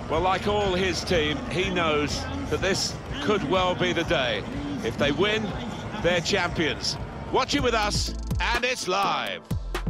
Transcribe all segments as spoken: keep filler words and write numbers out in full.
Well, like all his team, he knows that this could well be the day. If they win, they're champions. Watch it with us, and it's live.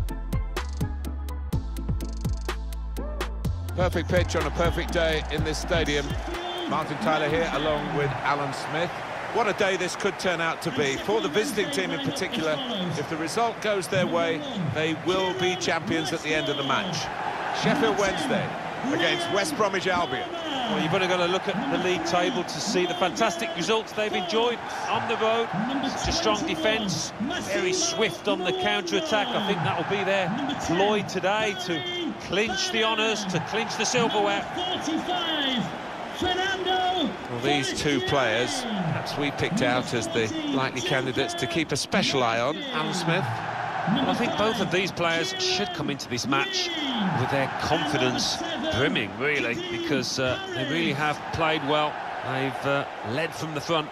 Perfect pitch on a perfect day in this stadium. Martin Tyler here, along with Alan Smith. What a day this could turn out to be. For the visiting team in particular, if the result goes their way, they will be champions at the end of the match. Sheffield Wednesday against West Bromwich Albion. Well, you've only got to look at the league table to see the fantastic results they've enjoyed on the road. Such a strong defence, very swift on the counter-attack. I think that will be their ploy today to clinch the honours, to clinch the silverware. Well, these two players, perhaps we picked out as the likely candidates to keep a special eye on. Alan Smith? Well, I think both of these players should come into this match with their confidence brimming, really, because uh, they really have played well. They've uh, led from the front.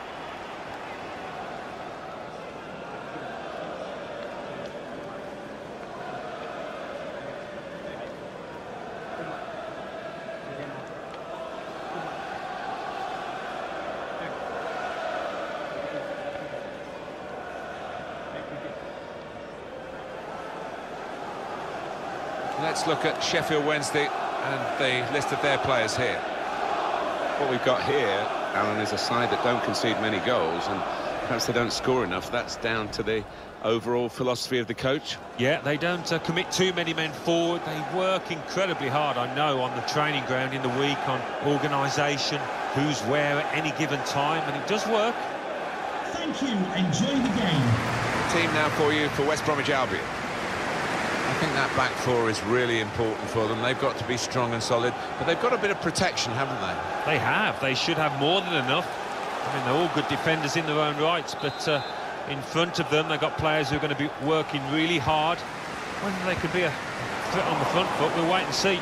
Let's look at Sheffield Wednesday and the list of their players here. What we've got here, Alan, is a side that don't concede many goals, and perhaps they don't score enough. That's down to the overall philosophy of the coach. Yeah, they don't uh, commit too many men forward. They work incredibly hard, I know, on the training ground in the week, on organisation, who's where at any given time, and it does work. Thank you. Enjoy the game. Team now for you for West Bromwich Albion. I think that back four is really important for them. They've got to be strong and solid, but they've got a bit of protection, haven't they? They have. They should have more than enough. I mean, they're all good defenders in their own rights, but uh, in front of them, they've got players who are going to be working really hard. Whether they could be a threat on the front foot, we'll wait and see.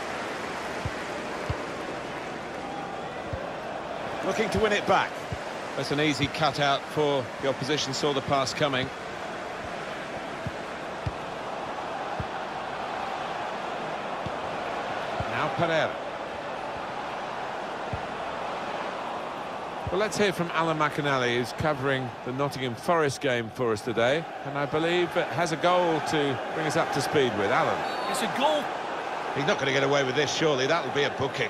Looking to win it back. That's an easy cutout for the opposition, saw the pass coming. Now Pereira. Well, let's hear from Alan McInally, who's covering the Nottingham Forest game for us today, and I believe it has a goal to bring us up to speed with. Alan. It's a goal. He's not going to get away with this, surely. That'll be a booking.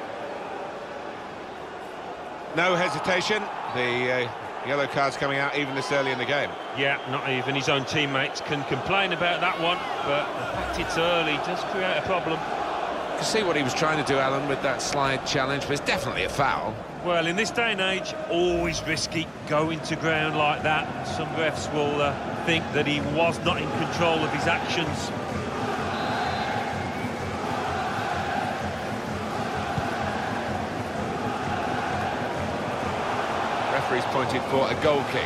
No hesitation. The uh, yellow card's coming out even this early in the game. Yeah, not even his own teammates can complain about that one, but the fact it's early does create a problem. You can see what he was trying to do, Alan, with that slide challenge, but it's definitely a foul. Well, in this day and age, always risky going to ground like that. Some refs will uh, think that he was not in control of his actions. Referee's pointed for a goal kick.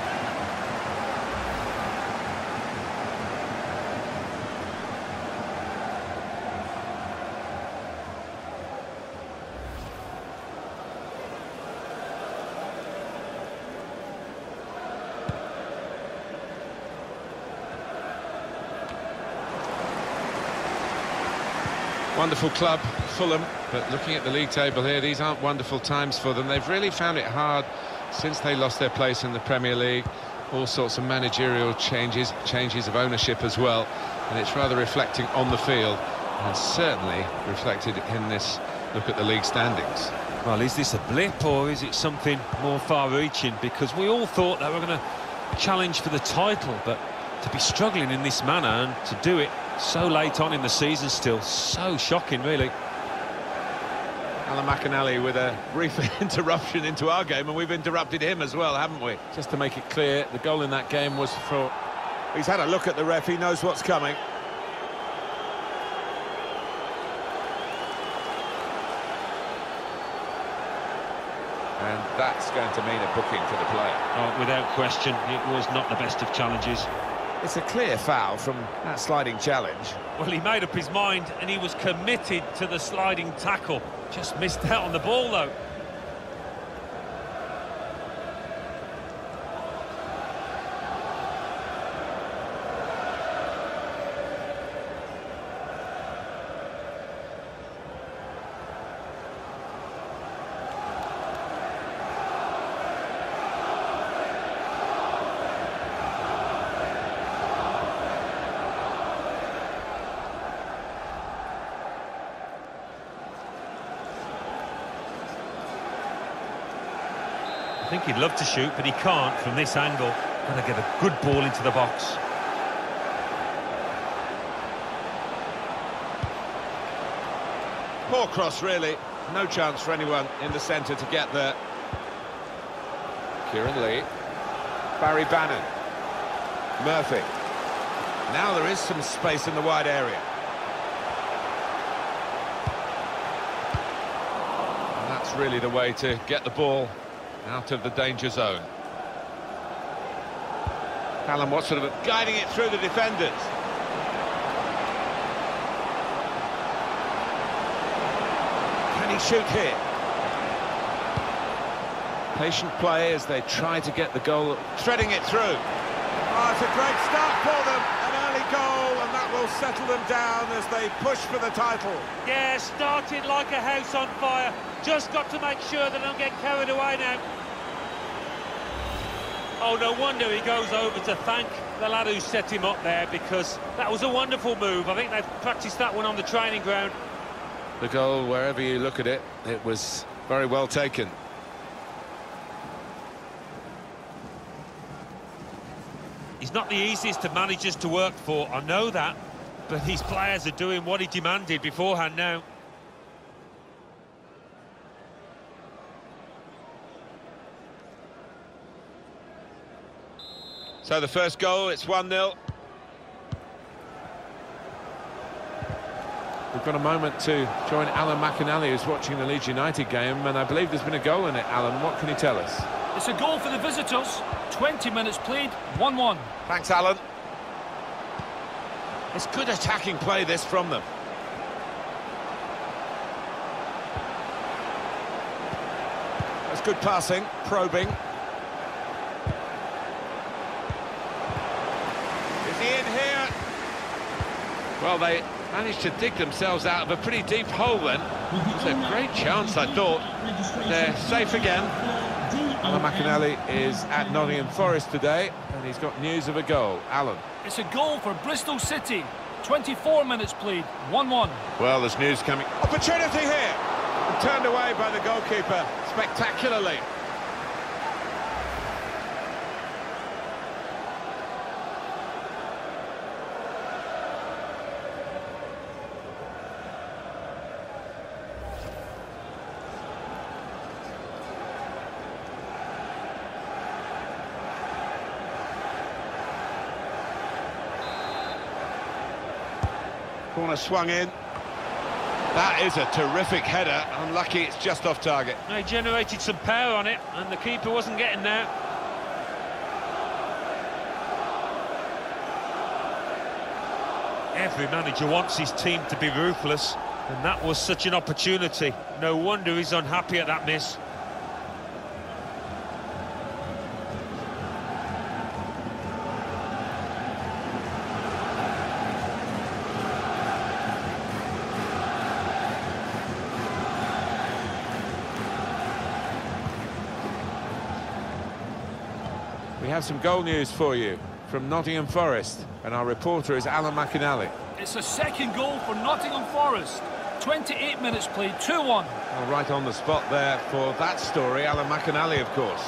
Wonderful club, Fulham, but looking at the league table here, these aren't wonderful times for them. They've really found it hard since they lost their place in the Premier League. All sorts of managerial changes, changes of ownership as well, and it's rather reflecting on the field, and certainly reflected in this look at the league standings. Well, is this a blip or is it something more far-reaching? Because we all thought they were going to challenge for the title, but to be struggling in this manner and to do it so late on in the season still, so shocking, really. Alan McInally with a brief interruption into our game, and we've interrupted him as well, haven't we? Just to make it clear, the goal in that game was for... He's had a look at the ref, he knows what's coming. And that's going to mean a booking for the player. Oh, without question, it was not the best of challenges. It's a clear foul from that sliding challenge. Well, he made up his mind and he was committed to the sliding tackle. Just missed out on the ball, though. I think he'd love to shoot, but he can't from this angle. Gonna get a good ball into the box. Poor cross, really. No chance for anyone in the centre to get there. Kieran Lee. Barry Bannon. Murphy. Now there is some space in the wide area. And that's really the way to get the ball out of the danger zone. Callum Watson guiding it through the defenders. Can he shoot here? Patient play as they try to get the goal, threading it through. Oh, it's a great start for them, an early goal, and that will settle them down as they push for the title. Yeah, started like a house on fire. Just got to make sure they don't get carried away now. Oh, no wonder he goes over to thank the lad who set him up there, because that was a wonderful move. I think they've practiced that one on the training ground. The goal, wherever you look at it, it was very well taken. He's not the easiest of managers to work for, I know that, but his players are doing what he demanded beforehand now. So the first goal, it's one nil. We've got a moment to join Alan McInally, who's watching the Leeds United game, and I believe there's been a goal in it. Alan, what can you tell us? It's a goal for the visitors. twenty minutes played, one one. Thanks, Alan. It's good attacking play, this, from them. That's good passing, probing. Is he in here? Well, they managed to dig themselves out of a pretty deep hole then. It was a great chance, I thought. They're safe again. Alan McInally is at Nottingham Forest today, and he's got news of a goal. Alan. It's a goal for Bristol City. twenty-four minutes played, one one. Well, there's news coming. Opportunity here! And turned away by the goalkeeper spectacularly. Corner swung in. That is a terrific header. Unlucky it's just off target. They generated some power on it, and the keeper wasn't getting there. Every manager wants his team to be ruthless, and that was such an opportunity. No wonder he's unhappy at that miss. We have some goal news for you from Nottingham Forest, and our reporter is Alan McInally. It's a second goal for Nottingham Forest. twenty-eight minutes played, two one. Well, right on the spot there for that story, Alan McInally, of course.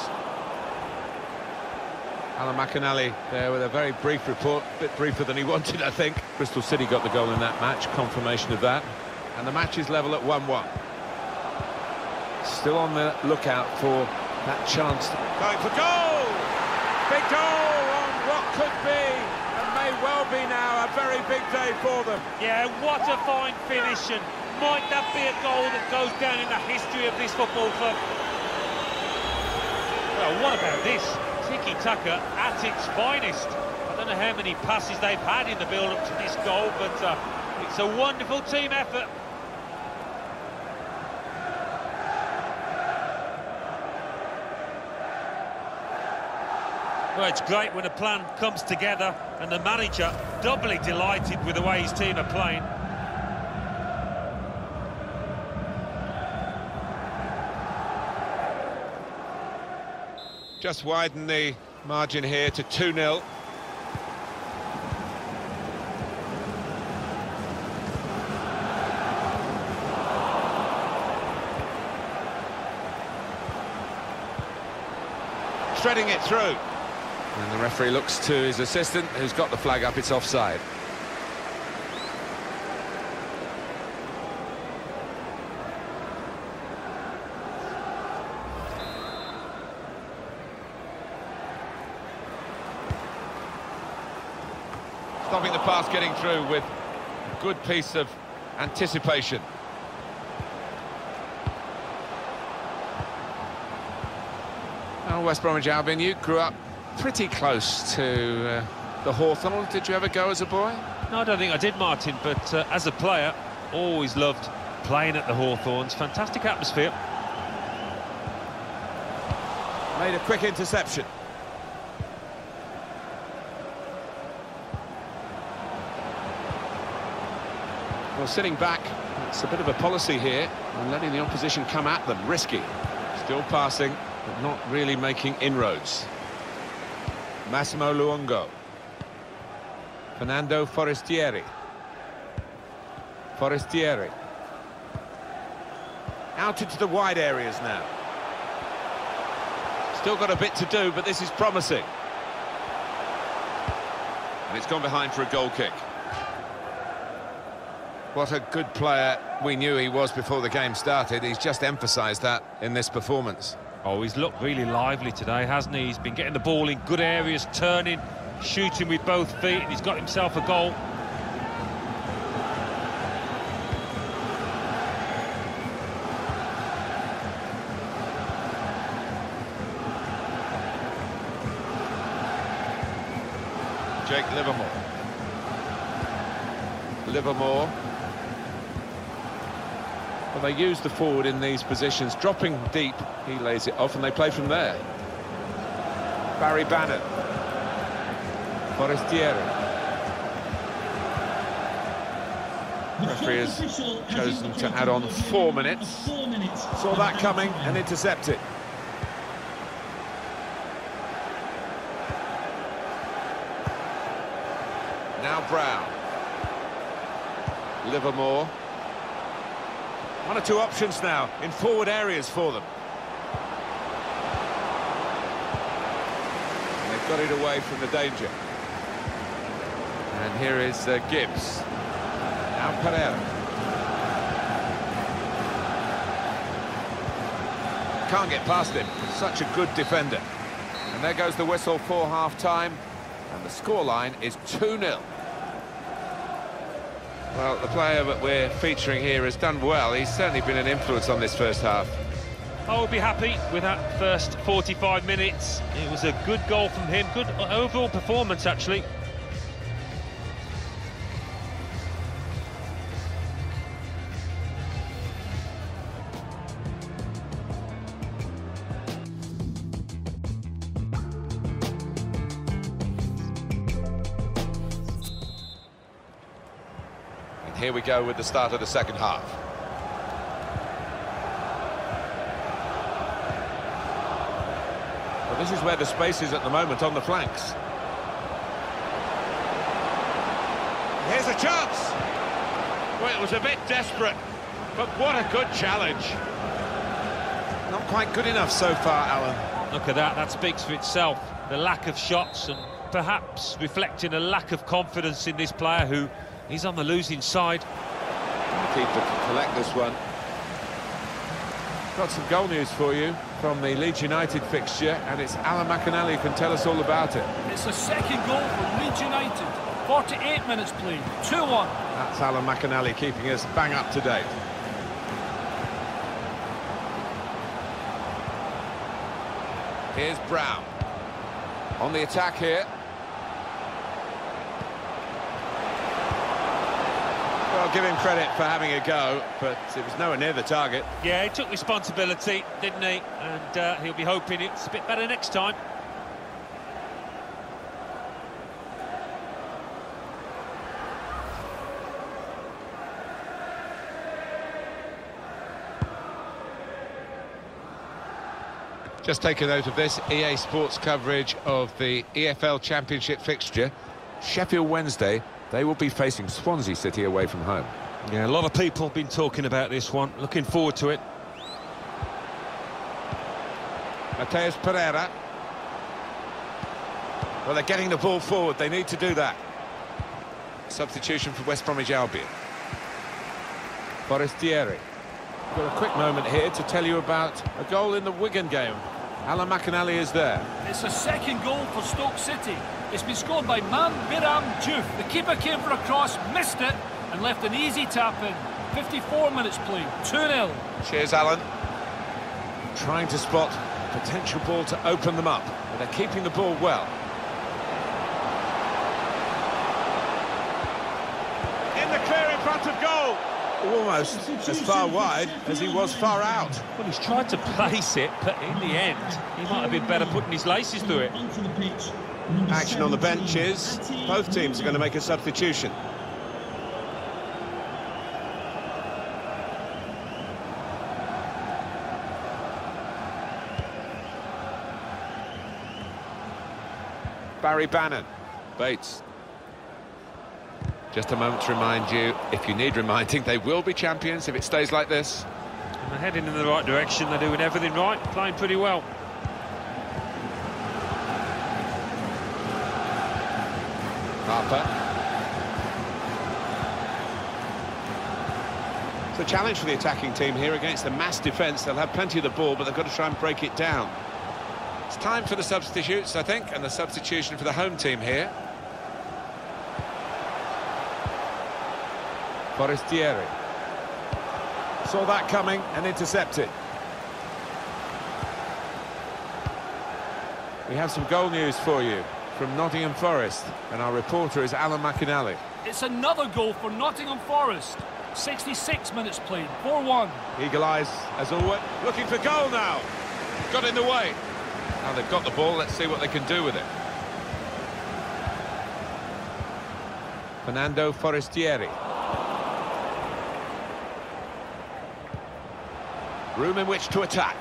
Alan McInally there with a very brief report, a bit briefer than he wanted, I think. Bristol City got the goal in that match, confirmation of that. And the match is level at one one. Still on the lookout for that chance. Going for goal! Big goal on what could be, and may well be now, a very big day for them. Yeah, what a fine finish, and might that be a goal that goes down in the history of this football club? Well, what about this? Tiki-taka at its finest. I don't know how many passes they've had in the build-up to this goal, but uh, it's a wonderful team effort. Well, it's great when a plan comes together, and the manager doubly delighted with the way his team are playing. Just widen the margin here to two nil. threading it through. And the referee looks to his assistant, who's got the flag up. It's offside. Stopping the pass getting through with a good piece of anticipation. Oh, West Bromwich Albion, you grew up pretty close to uh, the Hawthorn. Did you ever go as a boy? No, I don't think I did, Martin, but uh, as a player, always loved playing at the Hawthorns. Fantastic atmosphere. Made a quick interception. Well, sitting back, it's a bit of a policy here, and letting the opposition come at them, risky. Still passing, but not really making inroads. Massimo Luongo. Fernando Forestieri. Forestieri. Out into the wide areas now. Still got a bit to do, but this is promising. And it's gone behind for a goal kick. What a good player we knew he was before the game started. He's just emphasised that in this performance. Oh, he's looked really lively today, hasn't he? He's been getting the ball in good areas, turning, shooting with both feet, and he's got himself a goal. Jake Livermore. Livermore. Well, they use the forward in these positions, dropping deep. He lays it off and they play from there. Barry Bannon. Forestieri. Referee has chosen to add on four minutes. Saw that coming and intercepted. Now Brown. Livermore. One or two options now in forward areas for them. And they've got it away from the danger. And here is uh, Gibbs. Now Pereira. Can't get past him. Such a good defender. And there goes the whistle for half-time. And the scoreline is two nil. Well, the player that we're featuring here has done well. He's certainly been an influence on this first half. I would be happy with that first forty-five minutes. It was a good goal from him, good overall performance, actually. Here we go with the start of the second half. Well, this is where the space is at the moment, on the flanks. Here's a chance! Well, it was a bit desperate, but what a good challenge. Not quite good enough so far, Alan. Look at that, that speaks for itself. The lack of shots and perhaps reflecting a lack of confidence in this player who he's on the losing side. The keeper can collect this one. Got some goal news for you from the Leeds United fixture, and it's Alan McInally who can tell us all about it. It's a second goal for Leeds United. forty-eight minutes played, two one. That's Alan McInally keeping us bang up to date. Here's Brown. On the attack here. Well, give him credit for having a go, but it was nowhere near the target. Yeah, he took responsibility, didn't he? And uh, he'll be hoping it's a bit better next time. Just take a note of this, E A Sports coverage of the E F L Championship fixture. Sheffield Wednesday, they will be facing Swansea City away from home. Yeah, a lot of people have been talking about this one. Looking forward to it. Mateus Pereira. Well, they're getting the ball forward. They need to do that. Substitution for West Bromwich Albion. Forestieri. Got a quick moment here to tell you about a goal in the Wigan game. Alan McInally is there. It's a second goal for Stoke City. It's been scored by Man Biram Diouf. The keeper came for a cross, missed it, and left an easy tap in. fifty-four minutes played, two nil. Cheers, Alan. Trying to spot potential ball to open them up, but they're keeping the ball well. In the clear in front of goal. Almost as far wide as he was far out. Well, he's tried to place it, but in the end, he might have been better putting his laces through it. Action on the benches. Both teams are going to make a substitution. Barry Bannan. Bates. Just a moment to remind you, if you need reminding, they will be champions if it stays like this. And they're heading in the right direction, they're doing everything right, playing pretty well. Harper. It's a challenge for the attacking team here against the mass defence. They'll have plenty of the ball, but they've got to try and break it down. It's time for the substitutes, I think, and the substitution for the home team here. Forestieri. Saw that coming and intercepted. We have some goal news for you from Nottingham Forest, and our reporter is Alan McInally. It's another goal for Nottingham Forest. sixty-six minutes played, four one. Eagle eyes, as always, looking for goal now. Got in the way. Now they've got the ball, let's see what they can do with it. Fernando Forestieri. Room in which to attack.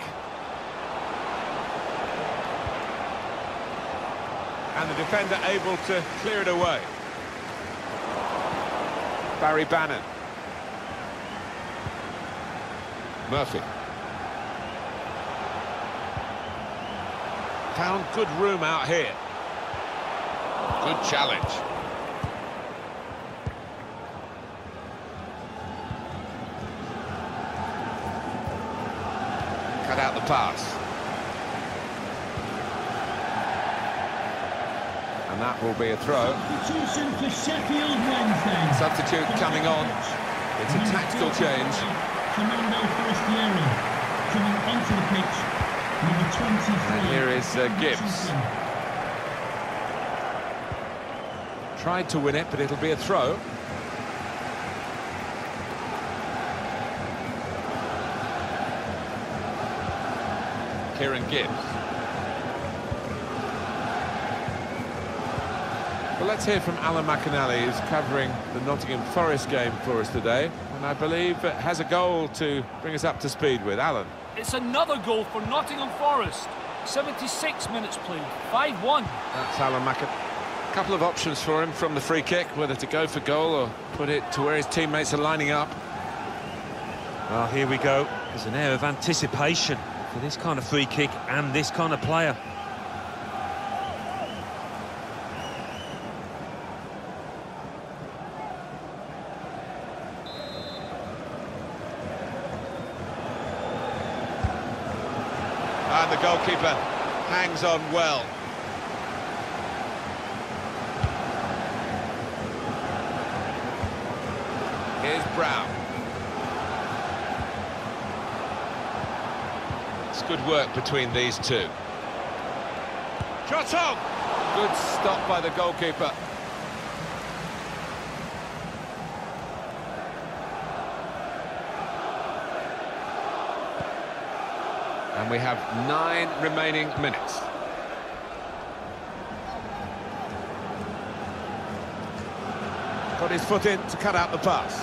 And the defender able to clear it away. Barry Bannan. Murphy. Found good room out here. Good challenge. Cut out the pass. And that will be a throw. Substitution for Sheffield Wednesday. Substitute coming on. It's a tactical change. Fernando Forestieri coming onto the pitch. Number twenty-three. And here is uh, Gibbs. Tried to win it, but it'll be a throw. Kieran Gibbs. Well, let's hear from Alan McInally, who's covering the Nottingham Forest game for us today, and I believe uh, has a goal to bring us up to speed with. Alan. It's another goal for Nottingham Forest. seventy-six minutes played, five one. That's Alan McInally. A couple of options for him from the free kick, whether to go for goal or put it to where his teammates are lining up. Well, here we go. There's an air of anticipation for this kind of free kick and this kind of player. And the goalkeeper hangs on well. Here's Brown. It's good work between these two. Shot on! Good stop by the goalkeeper. And we have nine remaining minutes. Got his foot in to cut out the pass.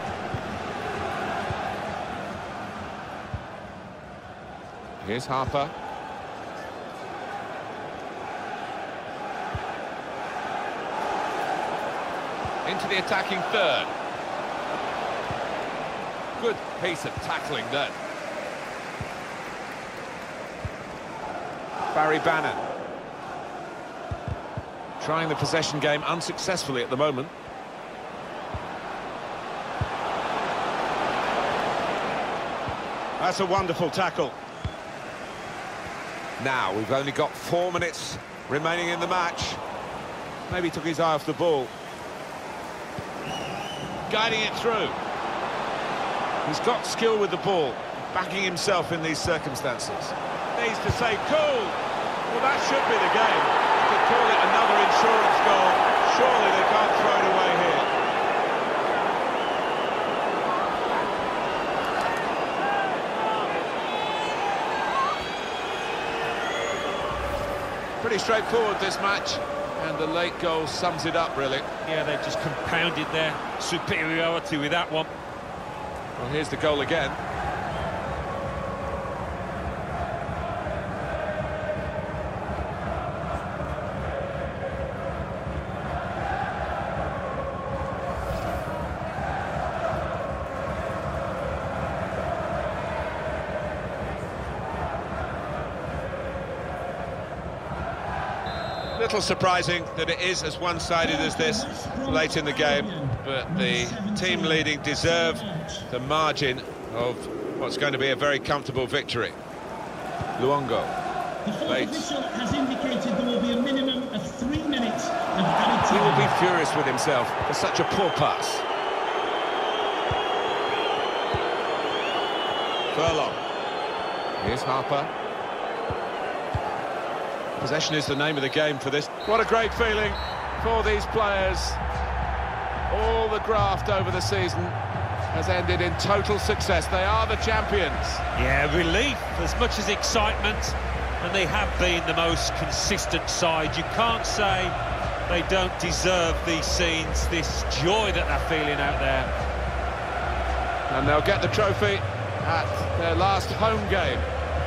Here's Harper. Into the attacking third. Good piece of tackling there. Barry Bannan. Trying the possession game unsuccessfully at the moment. That's a wonderful tackle. Now, we've only got four minutes remaining in the match. Maybe took his eye off the ball. Guiding it through. He's got skill with the ball, backing himself in these circumstances. Needs to say cool. Well, that should be the game. You could call it another insurance goal. Surely they can't throw it away here. Pretty straightforward, this match, and the late goal sums it up, really. Yeah, they've just compounded their superiority with that one. Well, here's the goal again. Little surprising that it is as one-sided as this late in the game, but the team leading deserve the margin of what's going to be a very comfortable victory. Luongo. The fourth official has indicated there will be a minimum of three minutes of added time. He will be furious with himself for such a poor pass. Furlong. Here's Harper. Possession is the name of the game for this. What a great feeling for these players. All the graft over the season has ended in total success. They are the champions. Yeah, relief as much as excitement, and they have been the most consistent side. You can't say they don't deserve these scenes, this joy that they're feeling out there. And they'll get the trophy at their last home game.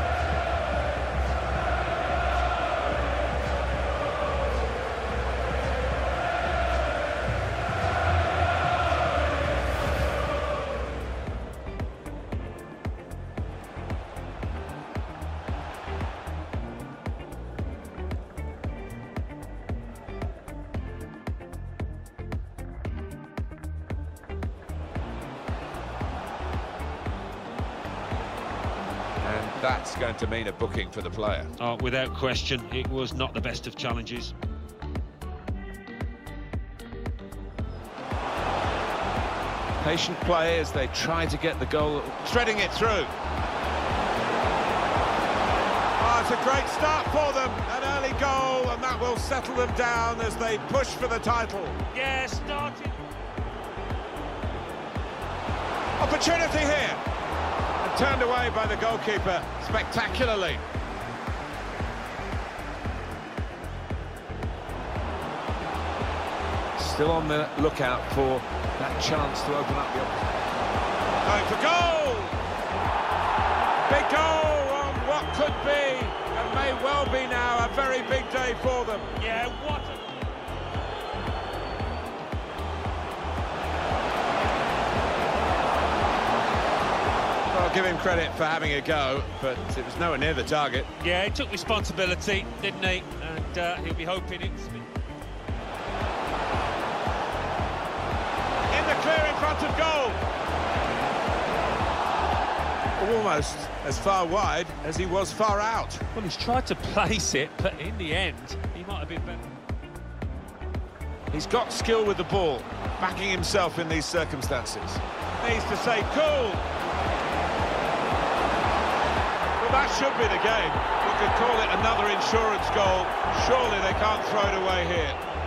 That's going to mean a booking for the player. Oh, without question, it was not the best of challenges. Patient play as they try to get the goal. Threading it through. Oh, it's a great start for them. An early goal, and that will settle them down as they push for the title. Yeah, starting. Opportunity here. Turned away by the goalkeeper spectacularly. Still on the lookout for that chance to open up the opposition. Going for goal! Big goal on what could be, and may well be now, a very big day for them. Yeah, what a... I'll give him credit for having a go, but it was nowhere near the target. Yeah, he took responsibility, didn't he? And uh, he'll be hoping it's... In the clear in front of goal. Almost as far wide as he was far out. Well, he's tried to place it, but in the end, he might have been better. He's got skill with the ball, backing himself in these circumstances. Needs to say cool. That should be the game. You could call it another insurance goal. Surely they can't throw it away here.